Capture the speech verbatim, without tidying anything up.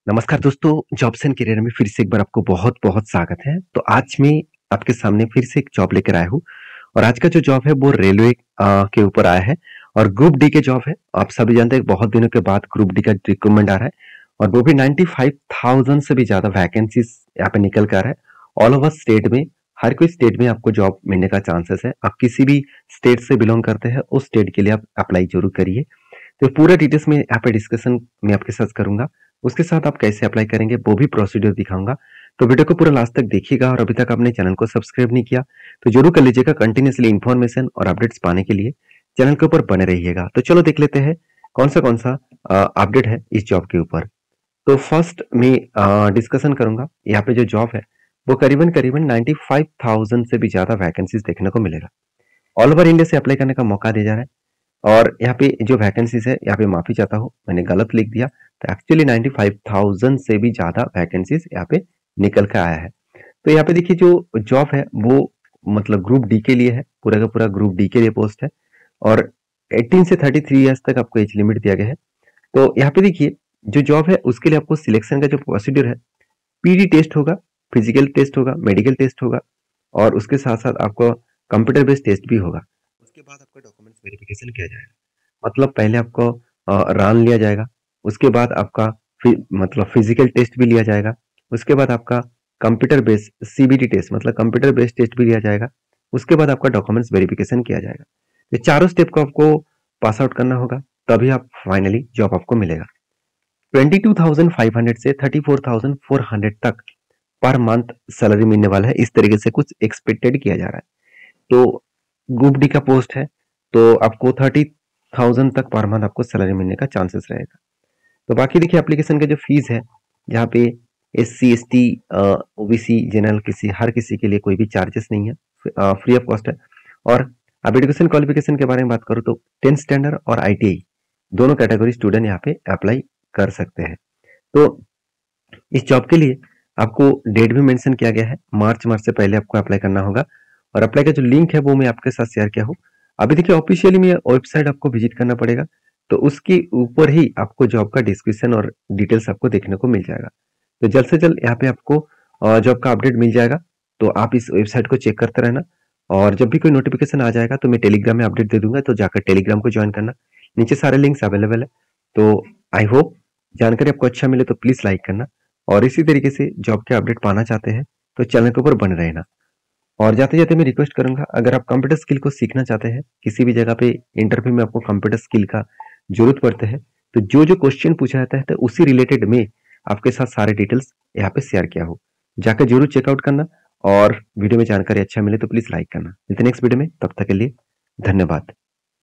नमस्कार दोस्तों, jobs and career में फिर से एक बार आपको बहुत-बहुत स्वागत है। तो आज मैं आपके सामने फिर से एक जॉब लेकर आया हूँ और आज का जो जॉब है वो रेलवे अ, के ऊपर आया है और ग्रुप डी के जॉब है। आप सभी जानते हैं बहुत दिनों के बाद ग्रुप डी का रिक्रूटमेंट आ रहा है और वो भी पचानवे हज़ार से भी ज़्यादा वैकेंसीज यहाँ पे निकल कर आ रहा है। ऑल ओवर स्टेट में, हर कोई स्टेट में आपको जॉब मिलने का चांसेस है। आप किसी भी स्टेट से बिलोंग करते हैं, उस स्टेट के लिए आप अप्लाई ज़रूर करिए। तो पूरा डिटेल्स में यहाँ पे डिस्कशन में आपके साथ करूंगा। उसके साथ आप कैसे अप्लाई करेंगे वो भी प्रोसीड्यूर दिखाऊंगा। तो वीडियो को पूरा लास्ट तक देखिएगा और अभी तक आपने चैनल को सब्सक्राइब नहीं किया तो जरूर कर लीजिएगा। कंटिन्यूसली इन्फॉर्मेशन और अपडेट्स पाने के लिए चैनल के ऊपर बने रहिएगा। तो चलो देख लेते हैं कौन सा कौन सा अपडेट है इस जॉब के ऊपर। तो फर्स्ट मैं डिस्कशन करूंगा। यहाँ पे जो जॉब है वो करीबन करीबन पचानवे हज़ार से भी ज्यादा वैकेंसीज देखने को मिलेगा। ऑल ओवर इंडिया से अप्लाई करने का मौका दिया जा रहा है। और यहाँ पे जो वैकेंसीज है, यहाँ पे माफी चाहता हूँ, मैंने गलत लिख दिया। तो एक्चुअली पचानवे हज़ार से भी ज्यादा वैकेंसीज यहाँ पे निकल कर आया है। तो यहाँ पे देखिए जो जॉब है वो मतलब ग्रुप डी के लिए है, पूरा का पूरा ग्रुप डी के लिए पोस्ट है और अठारह से तैंतीस इयर्स तक आपको एज लिमिट दिया गया है। तो यहाँ पे देखिए जो जॉब है उसके लिए आपको सिलेक्शन का जो प्रोसीड्यूर है, पीडी टेस्ट होगा, फिजिकल टेस्ट होगा, मेडिकल टेस्ट होगा और उसके साथ साथ आपको कंप्यूटर बेस्ड टेस्ट भी होगा। उसके बाद आपका डॉक्यूमेंट्स वेरिफिकेशन किया जाएगा। मतलब पहले आपको रान लिया जाएगा, उसके बाद आपका फि, मतलब फिजिकल टेस्ट भी लिया जाएगा, उसके बाद आपका कंप्यूटर बेस्ड सीबीटी टेस्ट मतलब कंप्यूटर बेस्ड टेस्ट भी लिया जाएगा, उसके बाद आपका डॉक्यूमेंट्स वेरिफिकेशन किया जाएगा। ये चारों स्टेप को आपको पास आउट करना होगा, तभी आप फाइनली जॉब आपको मिलेगा। बाईस हज़ार पाँच सौ से चौंतीस हज़ार चार सौ तक पर मंथ सैलरी मिलने वाला है। इस तरीके से कुछ एक्सपेक्टेड किया जा रहा है। तो ग्रुप डी का पोस्ट है तो आपको थर्टी थाउजेंड तक पर मंथ आपको सैलरी मिलने का चांसेस रहेगा। तो बाकी देखिए एप्लीकेशन का जो फीस है, जहाँ पे S C S T OBC general किसी हर किसी के लिए कोई भी चार्जेस नहीं है, फ्री ऑफ कॉस्ट है। और अब एजुकेशन क्वालिफिकेशन के बारे में बात करूँ तो टेंथ स्टैंडर्ड और आईटीआई दोनों कैटेगरी स्टूडेंट यहाँ पे अप्लाई कर सकते हैं। तो इस जॉब के लिए आपको डेट भी मेंशन किया गया है, मार्च मार्च से पहले आपको अप्लाई करना होगा और अप्लाई का जो लिंक है वो मैं आपके साथ शेयर किया हूँ। अभी देखिए ऑफिशियली में वेबसाइट आपको विजिट करना पड़ेगा, तो उसके ऊपर ही आपको जॉब का डिस्क्रिप्शन और डिटेल्स आपको देखने को मिल जाएगा। तो जल्द से जल्द यहाँ पे आपको जॉब का अपडेट मिल जाएगा। तो आप इस वेबसाइट को चेक करते रहना और जब भी कोई नोटिफिकेशन आ जाएगा तो मैं टेलीग्राम में अपडेट दे दूंगा, तो जाकर टेलीग्राम को ज्वाइन करना। नीचे सारे लिंक्स अवेलेबल है। तो आई होप जानकारी आपको अच्छा मिले तो प्लीज लाइक करना और इसी तरीके से जॉब के अपडेट पाना चाहते हैं तो चैनल के ऊपर बने रहना। और जाते जाते मैं रिक्वेस्ट करूंगा, अगर आप कंप्यूटर स्किल को सीखना चाहते हैं, किसी भी जगह पे इंटरव्यू में आपको कंप्यूटर स्किल का जरूरत पड़ते हैं, तो जो जो क्वेश्चन पूछा जाता है तो उसी रिलेटेड में आपके साथ सारे डिटेल्स यहाँ पे शेयर किया हो, जाकर जरूर चेकआउट करना। और वीडियो में जानकारी अच्छा मिले तो प्लीज लाइक करना। मिलते हैं नेक्स्ट वीडियो में, तब तक के लिए धन्यवाद।